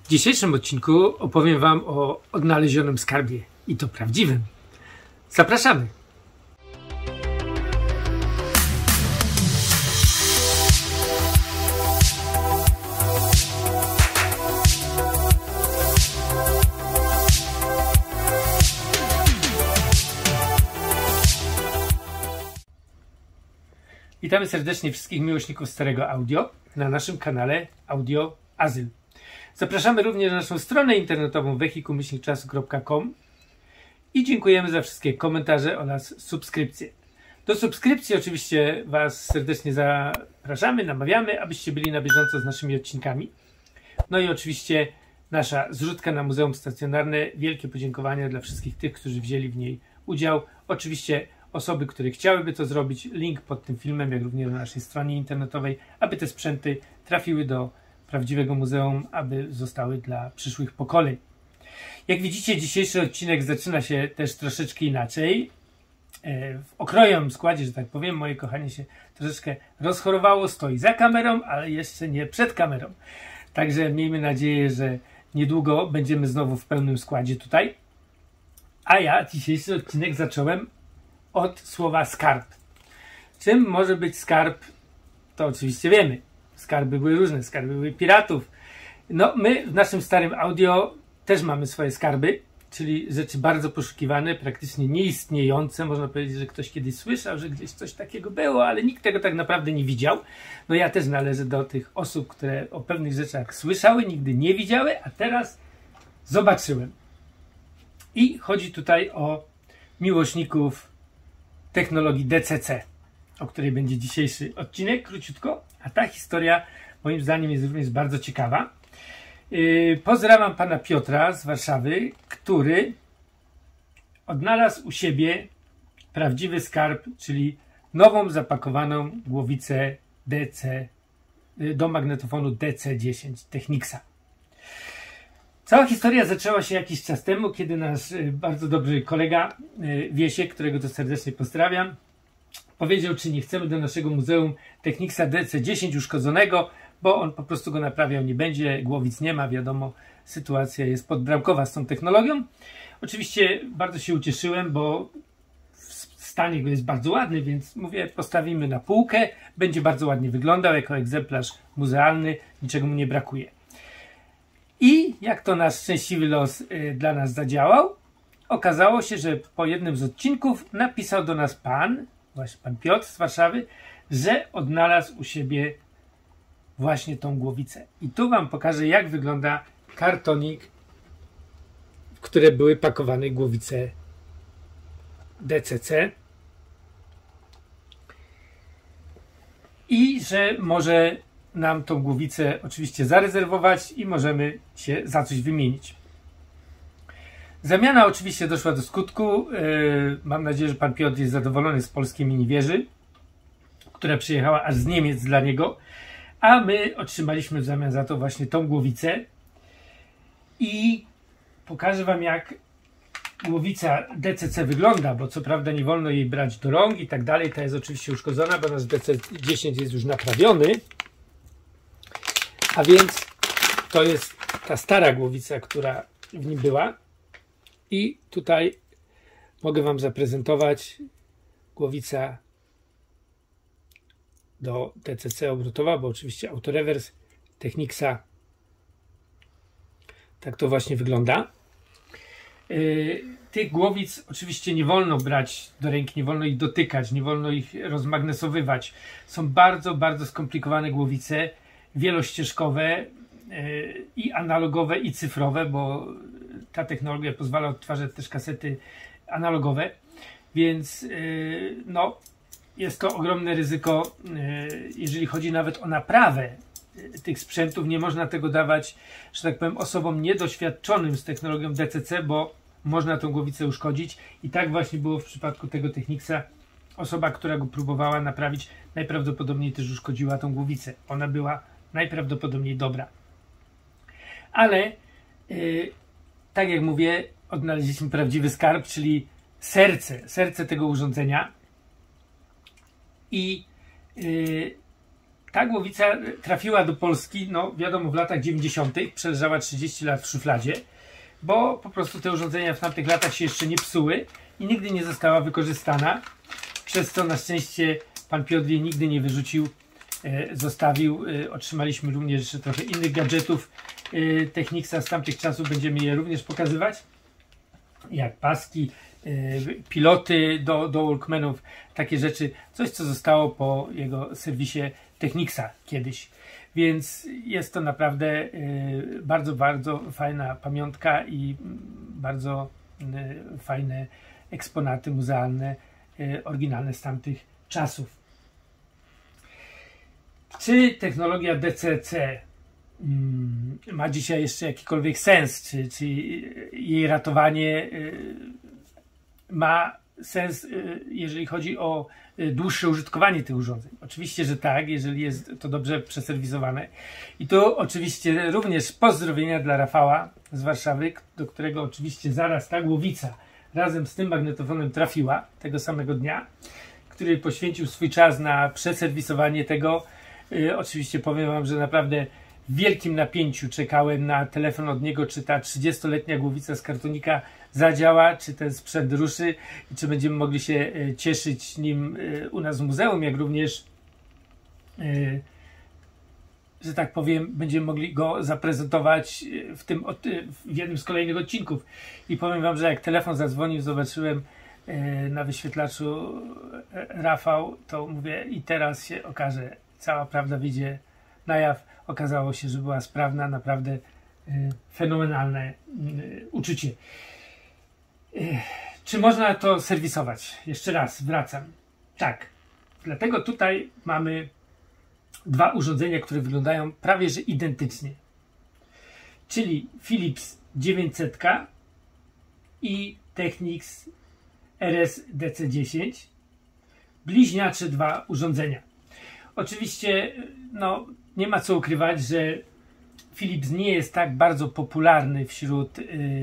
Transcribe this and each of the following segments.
W dzisiejszym odcinku opowiem Wam o odnalezionym skarbie i to prawdziwym. Zapraszamy! Witamy serdecznie wszystkich miłośników starego audio na naszym kanale Audio Azyl. Zapraszamy również na naszą stronę internetową wehikuł-czasu.com i dziękujemy za wszystkie komentarze oraz subskrypcje. Do subskrypcji oczywiście Was serdecznie zapraszamy, namawiamy, abyście byli na bieżąco z naszymi odcinkami. No i oczywiście nasza zrzutka na Muzeum Stacjonarne. Wielkie podziękowania dla wszystkich tych, którzy wzięli w niej udział. Oczywiście osoby, które chciałyby to zrobić, link pod tym filmem, jak również na naszej stronie internetowej, aby te sprzęty trafiły do prawdziwego muzeum, aby zostały dla przyszłych pokoleń. Jak widzicie, dzisiejszy odcinek zaczyna się też troszeczkę inaczej. W okrojowym składzie, że tak powiem, moje kochanie się troszeczkę rozchorowało, stoi za kamerą, ale jeszcze nie przed kamerą. Także miejmy nadzieję, że niedługo będziemy znowu w pełnym składzie tutaj. A ja dzisiejszy odcinek zacząłem od słowa skarb. Czym może być skarb? To oczywiście wiemy. Skarby były różne, skarby były piratów. No, my w naszym starym audio też mamy swoje skarby, czyli rzeczy bardzo poszukiwane, praktycznie nieistniejące. Można powiedzieć, że ktoś kiedyś słyszał, że gdzieś coś takiego było, ale nikt tego tak naprawdę nie widział. No ja też należę do tych osób, które o pewnych rzeczach słyszały, nigdy nie widziały, a teraz zobaczyłem. I chodzi tutaj o miłośników technologii DCC, o której będzie dzisiejszy odcinek, króciutko, a ta historia moim zdaniem jest również bardzo ciekawa. Pozdrawiam pana Piotra z Warszawy, który odnalazł u siebie prawdziwy skarb, czyli nową zapakowaną głowicę DC do magnetofonu DC10 Technicsa. Cała historia zaczęła się jakiś czas temu, kiedy nasz bardzo dobry kolega Wiesiek, którego to serdecznie pozdrawiam, powiedział, czy nie chcemy do naszego muzeum Technicsa DC10 uszkodzonego, bo on po prostu go naprawiał nie będzie, głowic nie ma, wiadomo, sytuacja jest podbramkowa z tą technologią. Oczywiście bardzo się ucieszyłem, bo stan jego jest bardzo ładny, więc mówię, postawimy na półkę, będzie bardzo ładnie wyglądał jako egzemplarz muzealny, niczego mu nie brakuje. I jak to nasz szczęśliwy los dla nas zadziałał, okazało się, że po jednym z odcinków napisał do nas właśnie pan Piotr z Warszawy, że odnalazł u siebie właśnie tą głowicę. I tu wam pokażę, jak wygląda kartonik, w które były pakowane głowice DCC. I że może nam tą głowicę oczywiście zarezerwować i możemy się za coś wymienić. Zamiana oczywiście doszła do skutku. Mam nadzieję, że pan Piotr jest zadowolony z polskiej minivieży, która przyjechała aż z Niemiec dla niego, a my otrzymaliśmy w zamian za to właśnie tą głowicę. I pokażę wam, jak głowica DCC wygląda, bo co prawda nie wolno jej brać do rąk i tak dalej. Ta jest oczywiście uszkodzona, bo nasz DC10 jest już naprawiony. A więc to jest ta stara głowica, która w nim była. I tutaj mogę wam zaprezentować głowica do DCC obrotowa, bo oczywiście autorewers Technicsa. Tak to właśnie wygląda. Tych głowic oczywiście nie wolno brać do ręki, nie wolno ich dotykać, nie wolno ich rozmagnesowywać. Są bardzo, bardzo skomplikowane głowice, wielościeżkowe i analogowe i cyfrowe, bo ta technologia pozwala odtwarzać też kasety analogowe, więc no, jest to ogromne ryzyko, jeżeli chodzi nawet o naprawę tych sprzętów. Nie można tego dawać, że tak powiem, osobom niedoświadczonym z technologią DCC, bo można tą głowicę uszkodzić i tak właśnie było w przypadku tego Technicsa. Osoba, która go próbowała naprawić, najprawdopodobniej też uszkodziła tą głowicę. Ona była najprawdopodobniej dobra. Ale tak jak mówię, odnaleźliśmy prawdziwy skarb, czyli serce tego urządzenia. I ta głowica trafiła do Polski, no wiadomo, w latach 90. przeleżała 30 lat w szufladzie, bo po prostu te urządzenia w tamtych latach się jeszcze nie psuły i nigdy nie została wykorzystana, przez co na szczęście pan Piotr jej nigdy nie wyrzucił, zostawił. Otrzymaliśmy również jeszcze trochę innych gadżetów Technicsa z tamtych czasów, będziemy je również pokazywać, jak paski, piloty do Walkmanów, takie rzeczy, coś co zostało po jego serwisie Technicsa kiedyś, więc jest to naprawdę bardzo, bardzo fajna pamiątka i bardzo fajne eksponaty muzealne, oryginalne z tamtych czasów. Czy technologia DCC ma dzisiaj jeszcze jakikolwiek sens, czy jej ratowanie ma sens, jeżeli chodzi o dłuższe użytkowanie tych urządzeń? Oczywiście, że tak, jeżeli jest to dobrze przeserwisowane. I tu oczywiście również pozdrowienia dla Rafała z Warszawy, do którego oczywiście zaraz ta głowica razem z tym magnetofonem trafiła tego samego dnia, który poświęcił swój czas na przeserwisowanie tego. Oczywiście powiem wam, że naprawdę w wielkim napięciu czekałem na telefon od niego, czy ta 30-letnia głowica z kartonika zadziała, czy ten sprzęt ruszy i czy będziemy mogli się cieszyć nim u nas w muzeum, jak również, że tak powiem, będziemy mogli go zaprezentować w jednym z kolejnych odcinków. I powiem wam, że jak telefon zadzwonił, zobaczyłem na wyświetlaczu Rafał, to mówię, i teraz się okaże, cała prawda wyjdzie na jaw. Okazało się, że była sprawna, naprawdę fenomenalne uczucie. Czy można to serwisować? Jeszcze raz wracam. Tak. Dlatego tutaj mamy dwa urządzenia, które wyglądają prawie że identycznie. Czyli Philips 900 i Technics RS-DC10. Bliźniacze dwa urządzenia. Oczywiście no, nie ma co ukrywać, że Philips nie jest tak bardzo popularny wśród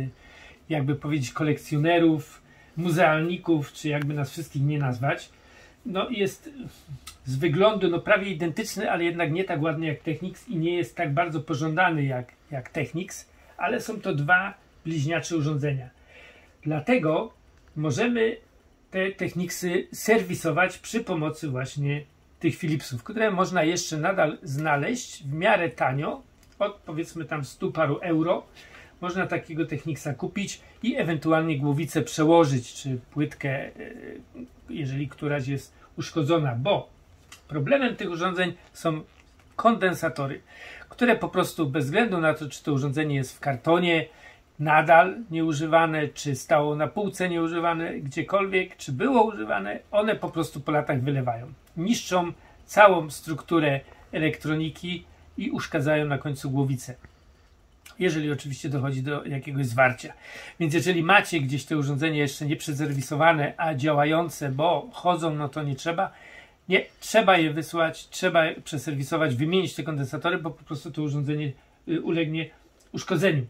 jakby powiedzieć kolekcjonerów, muzealników, czy jakby nas wszystkich nie nazwać. No jest z wyglądu no prawie identyczny, ale jednak nie tak ładny jak Technics i nie jest tak bardzo pożądany jak Technics, ale są to dwa bliźniacze urządzenia. Dlatego możemy te Technicsy serwisować przy pomocy właśnie tych Philipsów, które można jeszcze nadal znaleźć w miarę tanio, od powiedzmy tam 100 paru euro. Można takiego Technicsa kupić i ewentualnie głowicę przełożyć, czy płytkę, jeżeli któraś jest uszkodzona, bo problemem tych urządzeń są kondensatory, które po prostu bez względu na to, czy to urządzenie jest w kartonie nadal nieużywane, czy stało na półce nieużywane, gdziekolwiek, czy było używane, one po prostu po latach wylewają. Niszczą całą strukturę elektroniki i uszkadzają na końcu głowicę. Jeżeli oczywiście dochodzi do jakiegoś zwarcia. Więc jeżeli macie gdzieś te urządzenie jeszcze nie przezerwisowane, a działające, bo chodzą, no to nie trzeba. Nie, trzeba je wysłać, trzeba je przeserwisować, wymienić te kondensatory, bo po prostu to urządzenie ulegnie uszkodzeniu.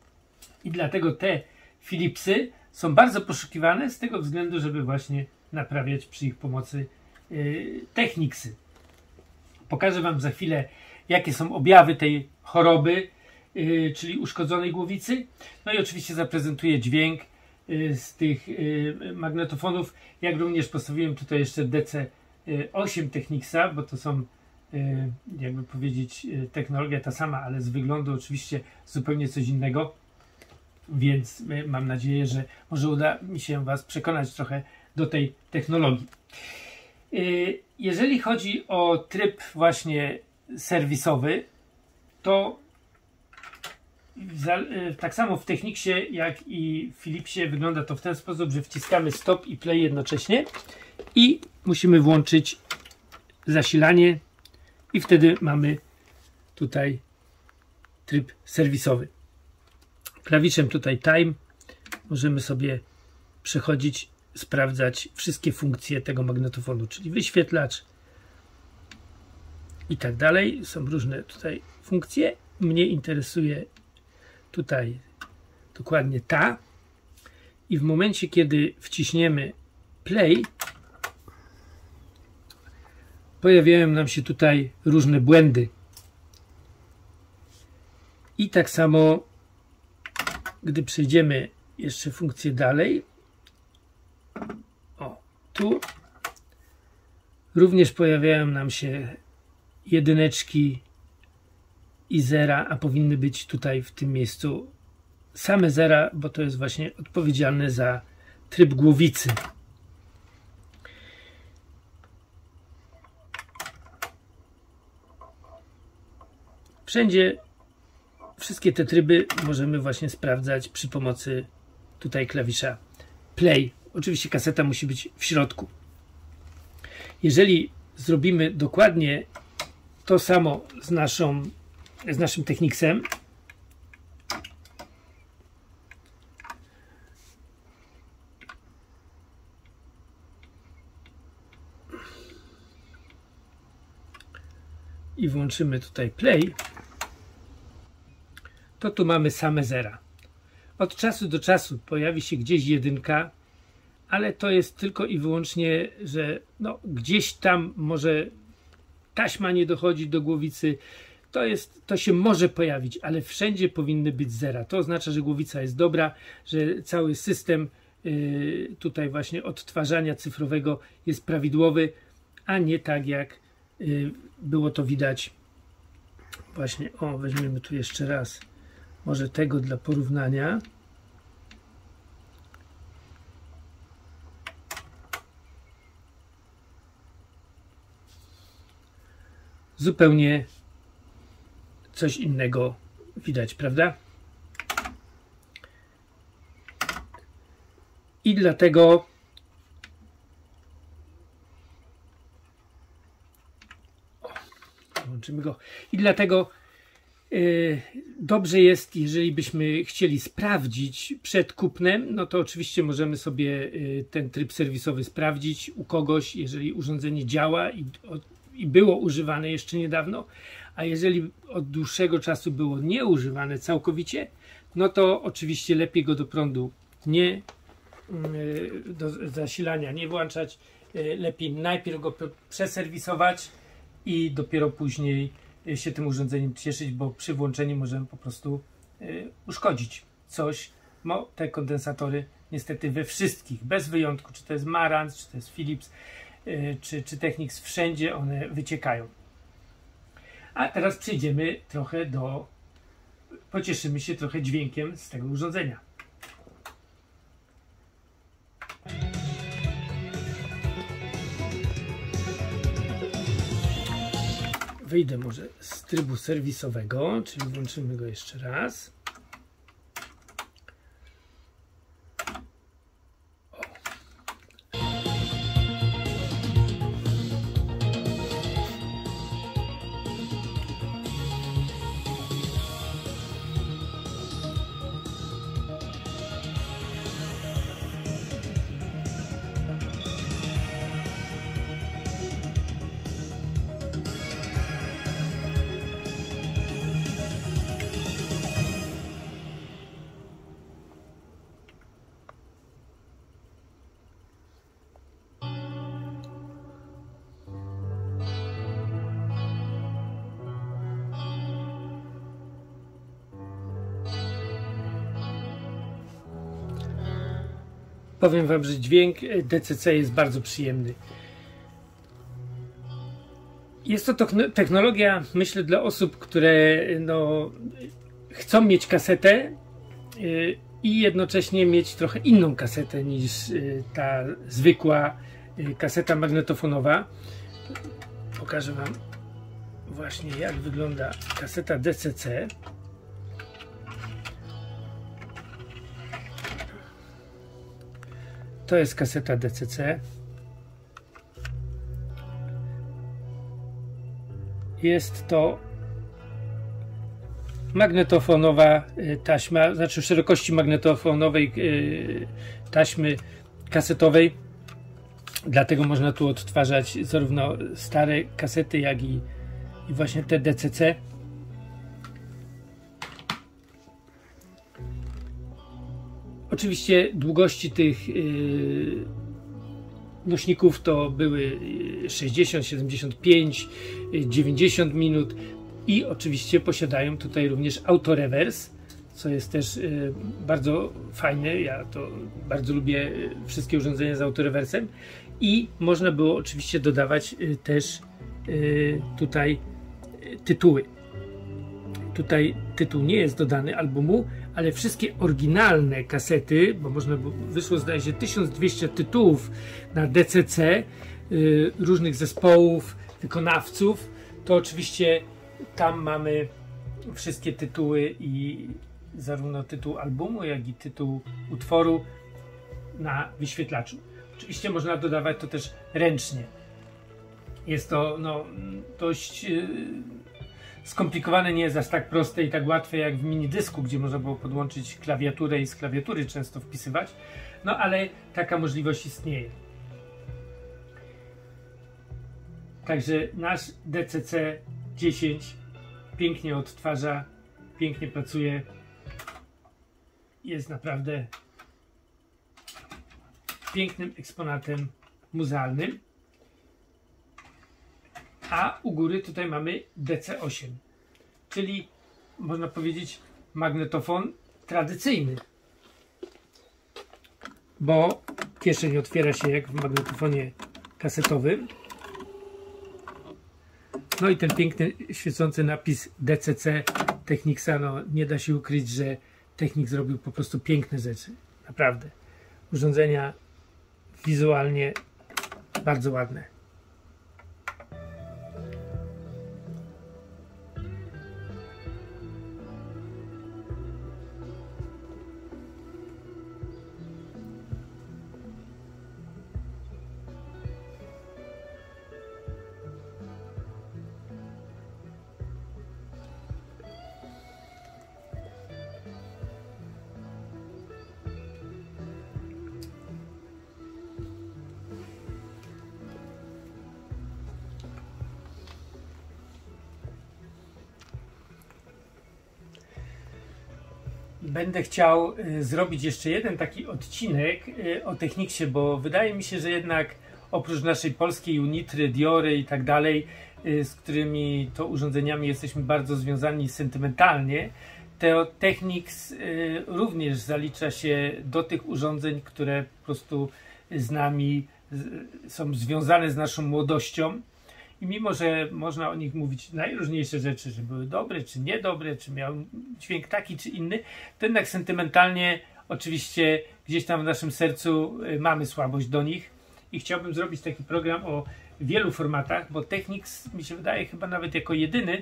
I dlatego te Philipsy są bardzo poszukiwane z tego względu, żeby właśnie naprawiać przy ich pomocy Technicsy. Pokażę wam za chwilę, jakie są objawy tej choroby, czyli uszkodzonej głowicy. No i oczywiście zaprezentuję dźwięk z tych magnetofonów, jak również postawiłem tutaj jeszcze DC8 Technicsa, bo to są jakby powiedzieć technologia ta sama, ale z wyglądu oczywiście zupełnie coś innego, więc mam nadzieję, że może uda mi się was przekonać trochę do tej technologii. Jeżeli chodzi o tryb właśnie serwisowy, to tak samo w Technicsie jak i w Philipsie wygląda to w ten sposób, że wciskamy stop i play jednocześnie i musimy włączyć zasilanie i wtedy mamy tutaj tryb serwisowy. Klawiszem tutaj time możemy sobie przechodzić, sprawdzać wszystkie funkcje tego magnetofonu, czyli wyświetlacz i tak dalej. Są różne tutaj funkcje. Mnie interesuje tutaj dokładnie ta i w momencie, kiedy wciśniemy play, pojawiają nam się tutaj różne błędy. I tak samo, gdy przejdziemy jeszcze funkcję dalej, tu również pojawiają nam się jedyneczki i zera, a powinny być tutaj w tym miejscu same zera, bo to jest właśnie odpowiedzialne za tryb głowicy. Wszędzie wszystkie te tryby możemy właśnie sprawdzać przy pomocy tutaj klawisza play. Oczywiście kaseta musi być w środku. Jeżeli zrobimy dokładnie to samo z naszym Technicsem, i włączymy tutaj play, to tu mamy same zera. Od czasu do czasu pojawi się gdzieś jedynka, ale to jest tylko i wyłącznie, że no, gdzieś tam może taśma nie dochodzi do głowicy. To się może pojawić, ale wszędzie powinny być zera. To oznacza, że głowica jest dobra, że cały system tutaj właśnie odtwarzania cyfrowego jest prawidłowy, a nie tak jak było to widać właśnie. Weźmiemy tu jeszcze raz może tego dla porównania. Zupełnie coś innego widać, prawda? I dlatego włączymy go. I dlatego dobrze jest, jeżeli byśmy chcieli sprawdzić przed kupnem, no to oczywiście możemy sobie ten tryb serwisowy sprawdzić u kogoś, jeżeli urządzenie działa i było używane jeszcze niedawno, a jeżeli od dłuższego czasu było nieużywane całkowicie, no to oczywiście lepiej go do prądu do zasilania nie włączać. Lepiej najpierw go przeserwisować i dopiero później się tym urządzeniem cieszyć, bo przy włączeniu możemy po prostu uszkodzić coś. No, te kondensatory niestety we wszystkich, bez wyjątku, czy to jest Marantz, czy to jest Philips, czy Technics, wszędzie one wyciekają. A teraz przejdziemy trochę pocieszymy się trochę dźwiękiem z tego urządzenia. Wyjdę może z trybu serwisowego, czyli włączymy go jeszcze raz. Powiem Wam, że dźwięk DCC jest bardzo przyjemny. Jest to technologia, myślę, dla osób, które chcą mieć kasetę i jednocześnie mieć trochę inną kasetę niż ta zwykła kaseta magnetofonowa. Pokażę Wam właśnie, jak wygląda kaseta DCC. To jest kaseta DCC. Jest to magnetofonowa taśma, znaczy szerokości magnetofonowej taśmy kasetowej. Dlatego można tu odtwarzać zarówno stare kasety, jak i właśnie te DCC. Oczywiście długości tych nośników to były 60, 75, 90 minut i oczywiście posiadają tutaj również autorewers, co jest też bardzo fajne. Ja to bardzo lubię wszystkie urządzenia z autorewersem i można było oczywiście dodawać też tutaj tytuły. Tutaj tytuł nie jest dodany albumu, ale wszystkie oryginalne kasety, bo wyszło zdaje się 1200 tytułów na DCC różnych zespołów, wykonawców, to oczywiście tam mamy wszystkie tytuły i zarówno tytuł albumu, jak i tytuł utworu na wyświetlaczu. Oczywiście można dodawać to też ręcznie. Jest to dość skomplikowane, nie jest aż tak proste i tak łatwe jak w minidysku, gdzie można było podłączyć klawiaturę i z klawiatury często wpisywać, no ale taka możliwość istnieje. Także nasz DCC-10 pięknie odtwarza, pięknie pracuje, jest naprawdę pięknym eksponatem muzealnym. A u góry tutaj mamy DC-8, czyli można powiedzieć magnetofon tradycyjny, bo kieszeń otwiera się jak w magnetofonie kasetowym. No i ten piękny świecący napis DCC Technicsa, no nie da się ukryć, że Technics zrobił po prostu piękne rzeczy, naprawdę. Urządzenia wizualnie bardzo ładne. Będę chciał zrobić jeszcze jeden taki odcinek o Technicsie, bo wydaje mi się, że jednak oprócz naszej polskiej Unitry, Diory i tak dalej, z którymi to urządzeniami jesteśmy bardzo związani sentymentalnie, to Technics również zalicza się do tych urządzeń, które po prostu z nami są związane z naszą młodością. I mimo, że można o nich mówić najróżniejsze rzeczy, że były dobre, czy niedobre, czy miał dźwięk taki, czy inny, to jednak sentymentalnie oczywiście gdzieś tam w naszym sercu mamy słabość do nich. I chciałbym zrobić taki program o wielu formatach, bo Technics, mi się wydaje, chyba nawet jako jedyny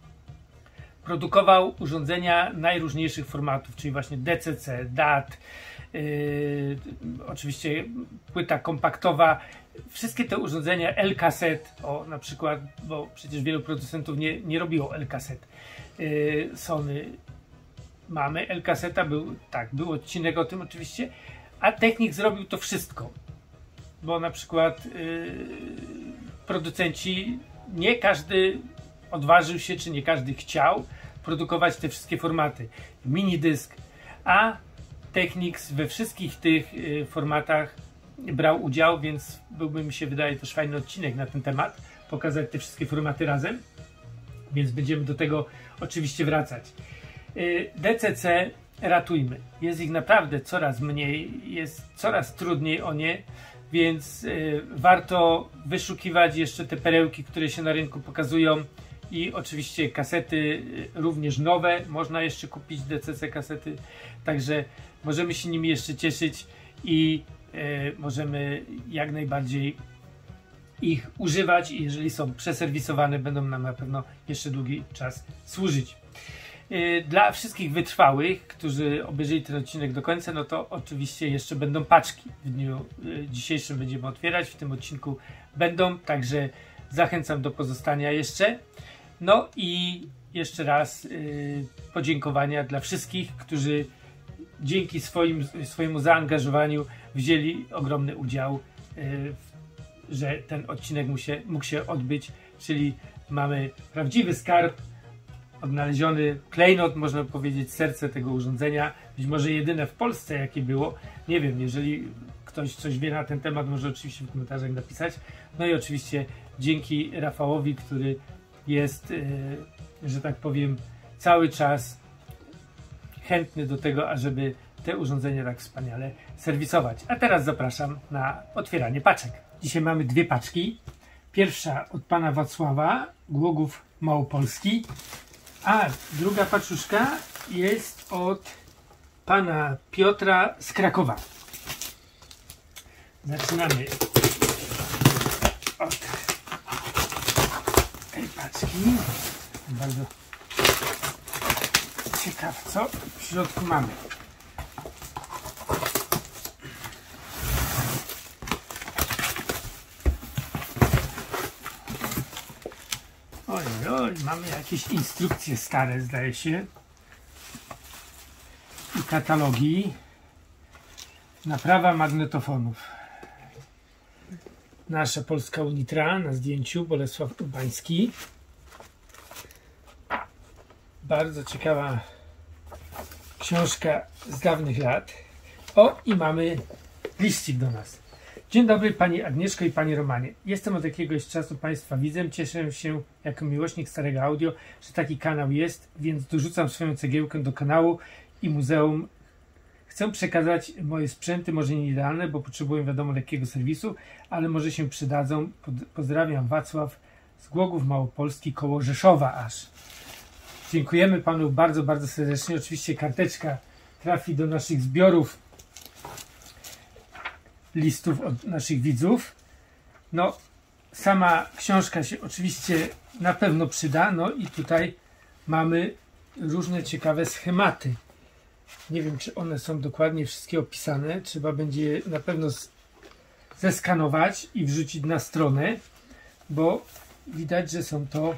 produkował urządzenia najróżniejszych formatów, czyli właśnie DCC, DAT, oczywiście płyta kompaktowa, wszystkie te urządzenia L-kaset, na przykład, bo przecież wielu producentów nie robiło L-kaset. Sony mamy L-kaseta, był odcinek o tym oczywiście, a Technics zrobił to wszystko, bo na przykład producenci, nie każdy odważył się, czy nie każdy chciał produkować te wszystkie formaty. Minidysk, a Technics we wszystkich tych formatach brał udział, więc byłby, mi się wydaje, też fajny odcinek na ten temat, pokazać te wszystkie formaty razem, więc będziemy do tego oczywiście wracać. DCC ratujmy. Jest ich naprawdę coraz mniej, jest coraz trudniej o nie, więc warto wyszukiwać jeszcze te perełki, które się na rynku pokazują i oczywiście kasety również nowe, można jeszcze kupić DCC kasety, także możemy się nimi jeszcze cieszyć i możemy jak najbardziej ich używać i jeżeli są przeserwisowane, będą nam na pewno jeszcze długi czas służyć. Dla wszystkich wytrwałych, którzy obejrzeli ten odcinek do końca, no to oczywiście jeszcze będą paczki. W dniu dzisiejszym będziemy otwierać, w tym odcinku będą, także zachęcam do pozostania jeszcze. No i jeszcze raz podziękowania dla wszystkich, którzy dzięki swojemu zaangażowaniu wzięli ogromny udział, że ten odcinek mógł się odbyć, czyli mamy prawdziwy skarb, odnaleziony klejnot, można powiedzieć, serce tego urządzenia, być może jedyne w Polsce jakie było, nie wiem, jeżeli ktoś coś wie na ten temat, może oczywiście w komentarzach napisać. No i oczywiście dzięki Rafałowi, który jest, że tak powiem, cały czas chętny do tego, ażeby te urządzenia tak wspaniale serwisować. A teraz zapraszam na otwieranie paczek. Dzisiaj mamy dwie paczki. Pierwsza od pana Wacława, Głogów Małopolski, a druga paczuszka jest od pana Piotra z Krakowa. Zaczynamy od tej paczki. Bardzo ciekaw, co w środku mamy. Oj, mamy jakieś instrukcje stare, zdaje się. I katalogi. Naprawa magnetofonów. Nasza polska Unitra na zdjęciu, Bolesław Urbański. Bardzo ciekawa książka z dawnych lat. O, i mamy liścik do nas. Dzień dobry Pani Agnieszko i Panie Romanie. Jestem od jakiegoś czasu Państwa widzem. Cieszę się jako miłośnik starego audio, że taki kanał jest, więc dorzucam swoją cegiełkę do kanału i muzeum. Chcę przekazać moje sprzęty, może nie idealne, bo potrzebuję wiadomo lekkiego serwisu, ale może się przydadzą. Pozdrawiam, Wacław z Głogów Małopolski koło Rzeszowa aż. Dziękujemy Panu bardzo, bardzo serdecznie. Oczywiście karteczka trafi do naszych zbiorów listów od naszych widzów. No, sama książka się oczywiście na pewno przyda. No i tutaj mamy różne ciekawe schematy. Nie wiem, czy one są dokładnie wszystkie opisane. Trzeba będzie je na pewno zeskanować i wrzucić na stronę, bo widać, że są to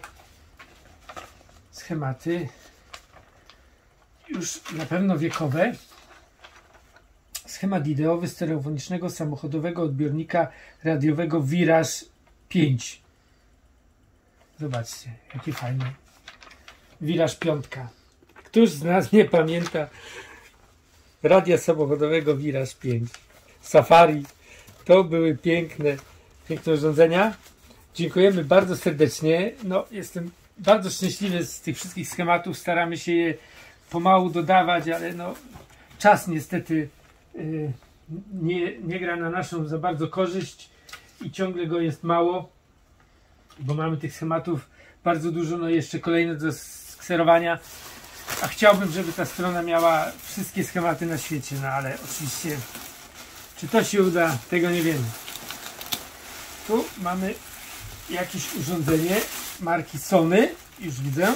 schematy już na pewno wiekowe. Schemat ideowy stereofonicznego samochodowego odbiornika radiowego Virage 5. Zobaczcie, jakie fajne. Virage 5. Któż z nas nie pamięta radia samochodowego Virage 5? Safari. To były piękne urządzenia. Dziękujemy bardzo serdecznie. No, jestem bardzo szczęśliwy z tych wszystkich schematów. Staramy się je pomału dodawać, ale no, czas niestety nie gra na naszą za bardzo korzyść i ciągle go jest mało, bo mamy tych schematów bardzo dużo, no jeszcze kolejne do skserowania, a chciałbym, żeby ta strona miała wszystkie schematy na świecie, no ale oczywiście czy to się uda, tego nie wiemy. Tu mamy jakieś urządzenie marki Sony, już widzę.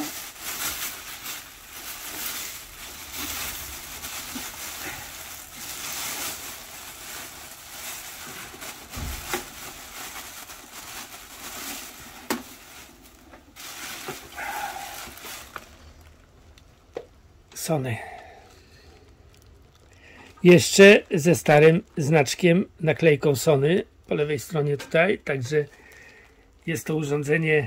Sony. Jeszcze ze starym znaczkiem, naklejką Sony po lewej stronie tutaj, także jest to urządzenie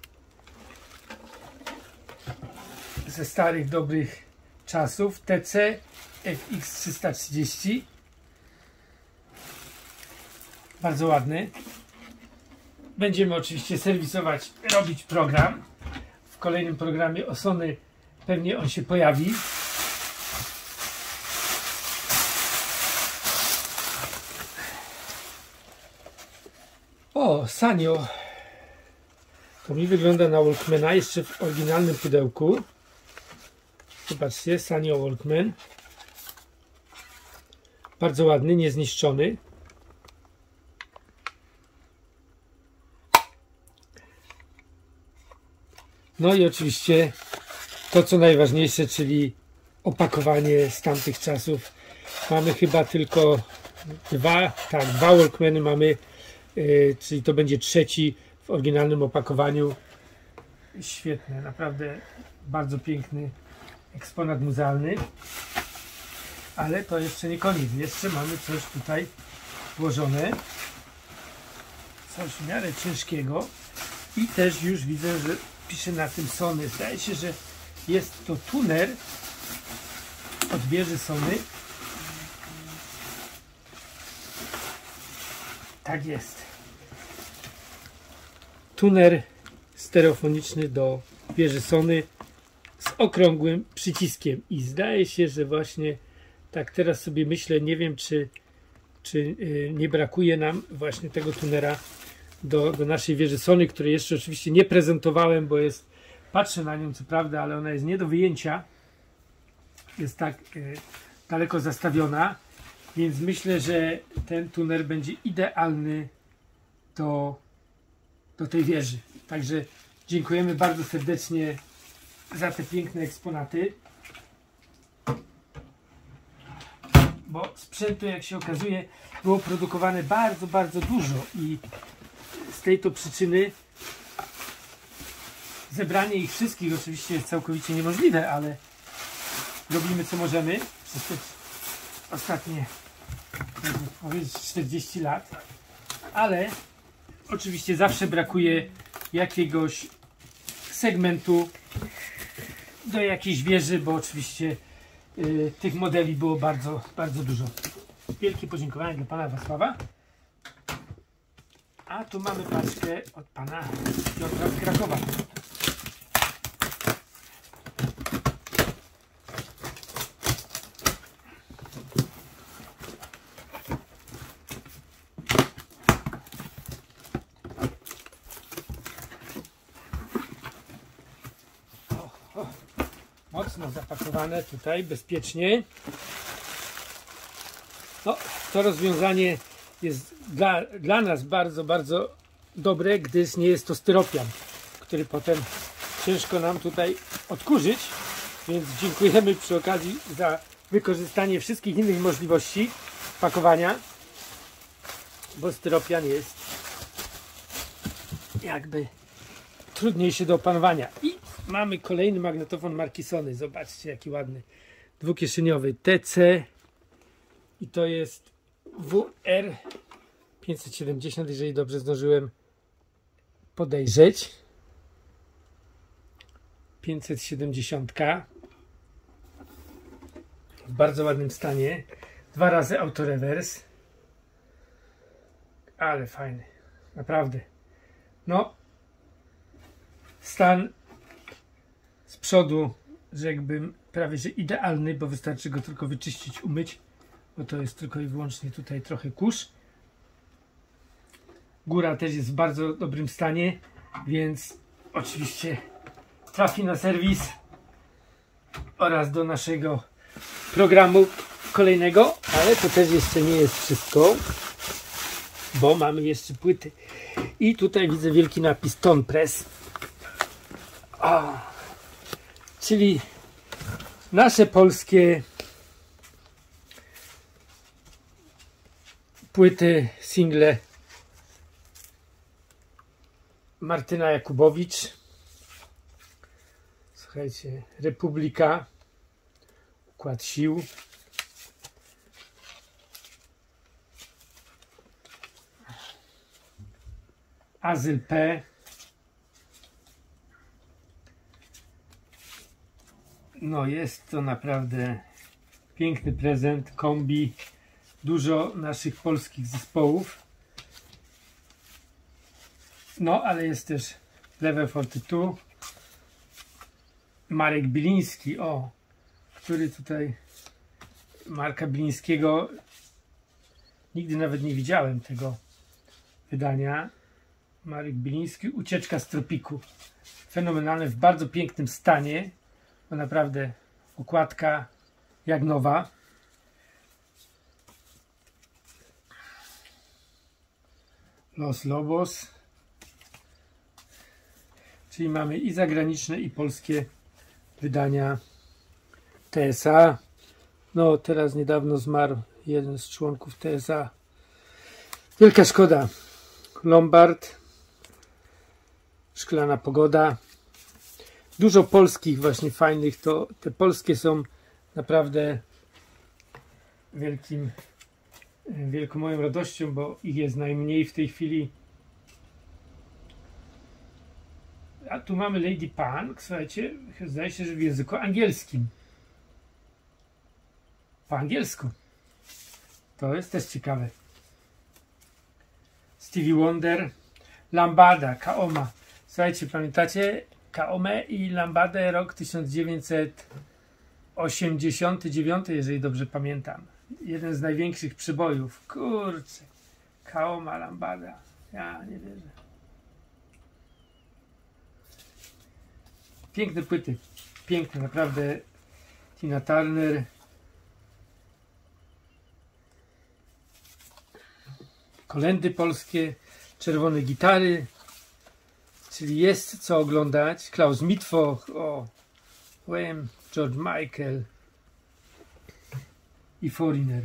ze starych, dobrych czasów, TC FX330. Bardzo ładny. Będziemy oczywiście serwisować, robić program. W kolejnym programie o Sony pewnie on się pojawi. O, Sanyo. To mi wygląda na Walkmana, jeszcze w oryginalnym pudełku. Zobaczcie, Sanyo Walkman. Bardzo ładny, niezniszczony. No i oczywiście to, co najważniejsze, czyli opakowanie z tamtych czasów. Mamy chyba tylko dwa Walkmany mamy, czyli to będzie trzeci w oryginalnym opakowaniu. Świetne, naprawdę bardzo piękny eksponat muzealny. Ale to jeszcze nie koniec. Jeszcze mamy coś tutaj włożone. Coś w miarę ciężkiego. I też już widzę, że pisze na tym Sony. Zdaje się, że jest to tuner od wieży Sony. Tak jest. Tuner stereofoniczny do wieży Sony z okrągłym przyciskiem. I zdaje się, że właśnie tak teraz sobie myślę, nie wiem czy nie brakuje nam właśnie tego tunera do naszej wieży Sony, której jeszcze oczywiście nie prezentowałem, bo jest, patrzę na nią co prawda, ale ona jest nie do wyjęcia. Jest tak daleko zastawiona, więc myślę, że ten tuner będzie idealny do tej wieży. Także dziękujemy bardzo serdecznie za te piękne eksponaty, bo sprzętu, jak się okazuje, było produkowane bardzo, bardzo dużo i z tej to przyczyny zebranie ich wszystkich oczywiście jest całkowicie niemożliwe, ale robimy co możemy przez te ostatnie, jakby powiedzieć, 40 lat, ale oczywiście zawsze brakuje jakiegoś segmentu do jakiejś wieży, bo oczywiście tych modeli było bardzo, bardzo dużo. Wielkie podziękowanie dla pana Wacława. A tu mamy paczkę od pana Piotra z Krakowa. Mocno zapakowane tutaj, bezpiecznie. No, to rozwiązanie jest dla nas bardzo, bardzo dobre, gdyż nie jest to styropian, który potem ciężko nam tutaj odkurzyć, więc dziękujemy przy okazji za wykorzystanie wszystkich innych możliwości pakowania, bo styropian jest jakby trudniejszy do opanowania. I mamy kolejny magnetofon marki Sony. Zobaczcie, jaki ładny, dwukieszeniowy TC i to jest WR 570, jeżeli dobrze zdążyłem podejrzeć. 570 w bardzo ładnym stanie, 2 razy autorewers, ale fajny, naprawdę. No, stan z przodu rzekłbym prawie że idealny, bo wystarczy go tylko wyczyścić, umyć, bo to jest tylko i wyłącznie tutaj trochę kurz. Góra też jest w bardzo dobrym stanie, więc oczywiście trafi na serwis oraz do naszego programu kolejnego, ale to też jeszcze nie jest wszystko, bo mamy jeszcze płyty. I tutaj widzę wielki napis Tone Press. Czyli nasze polskie płyty, single Martyna Jakubowicz. Słuchajcie, Republika, Układ Sił. Azyl P. No jest to naprawdę piękny prezent, kombi, dużo naszych polskich zespołów. No ale jest też Level 42, Marek Biliński, który tutaj, Marka Bilińskiego, nigdy nawet nie widziałem tego wydania. Marek Biliński, Ucieczka z tropiku, fenomenalne, w bardzo pięknym stanie, bo naprawdę okładka jak nowa. Los Lobos, czyli mamy i zagraniczne, i polskie wydania TSA. No teraz niedawno zmarł jeden z członków TSA. Wielka szkoda. Lombard, Szklana Pogoda. Dużo polskich właśnie fajnych. To te polskie są naprawdę wielką moją radością, bo ich jest najmniej w tej chwili. A tu mamy Lady Punk, słuchajcie, zdaje się, że w języku angielskim. Po angielsku. To jest też ciekawe. Stevie Wonder, Lambada, Kaoma. Słuchajcie, pamiętacie Kaomę i Lambadę, rok 1989, jeżeli dobrze pamiętam. Jeden z największych przybojów. Kurczę, Kaoma, Lambada. Ja nie wierzę. Piękne płyty. Piękne, naprawdę. Tina Turner. Kolędy polskie, czerwone gitary, czyli jest co oglądać. Klaus Mitwoch, Wham, George Michael i Foreigner.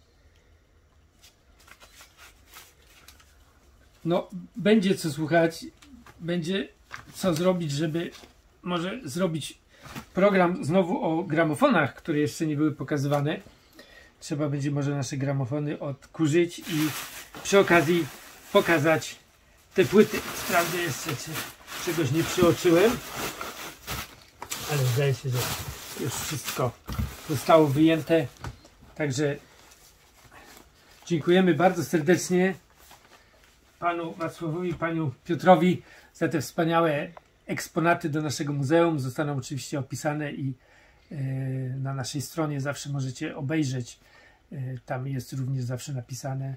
No, będzie co słuchać, będzie co zrobić, żeby może zrobić program znowu o gramofonach, które jeszcze nie były pokazywane. Trzeba będzie może nasze gramofony odkurzyć i przy okazji pokazać te płyty. Sprawdzę jeszcze, czy czegoś nie przeoczyłem, ale zdaje się, że już wszystko zostało wyjęte. Także dziękujemy bardzo serdecznie panu Wacławowi, panu Piotrowi za te wspaniałe eksponaty do naszego muzeum. Zostaną oczywiście opisane i na naszej stronie zawsze możecie obejrzeć. Tam jest również zawsze napisane,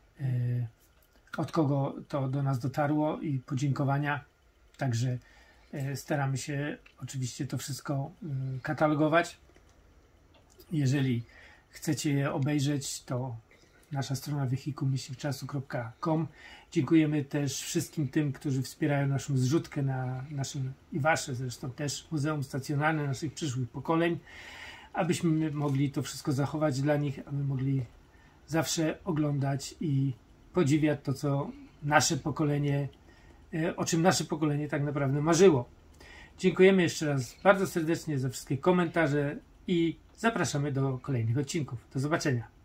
od kogo to do nas dotarło i podziękowania. Także staramy się oczywiście to wszystko katalogować. Jeżeli chcecie je obejrzeć, to nasza strona wehikuł-czasu.com. Dziękujemy też wszystkim tym, którzy wspierają naszą zrzutkę na naszym i wasze zresztą też muzeum stacjonarne naszych przyszłych pokoleń, abyśmy mogli to wszystko zachować dla nich, aby mogli zawsze oglądać i podziwiać to, co nasze pokolenie, o czym nasze pokolenie tak naprawdę marzyło. Dziękujemy jeszcze raz bardzo serdecznie za wszystkie komentarze i zapraszamy do kolejnych odcinków. Do zobaczenia.